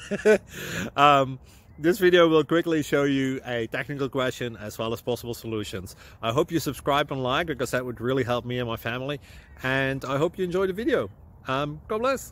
um, this video will quickly show you a technical question as well as possible solutions. I hope you subscribe and like, because that would really help me and my family. And I hope you enjoy the video. God bless.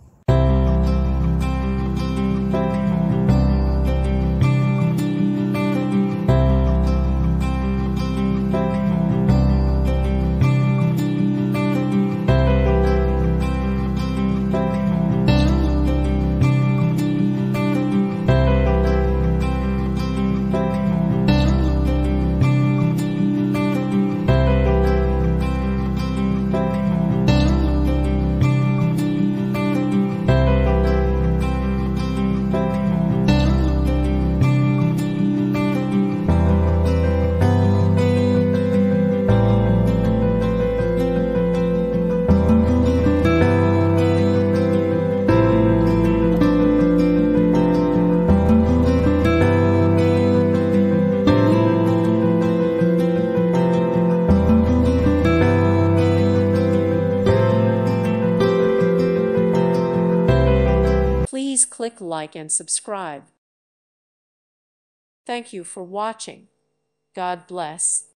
Please click like and subscribe. Thank you for watching. God bless.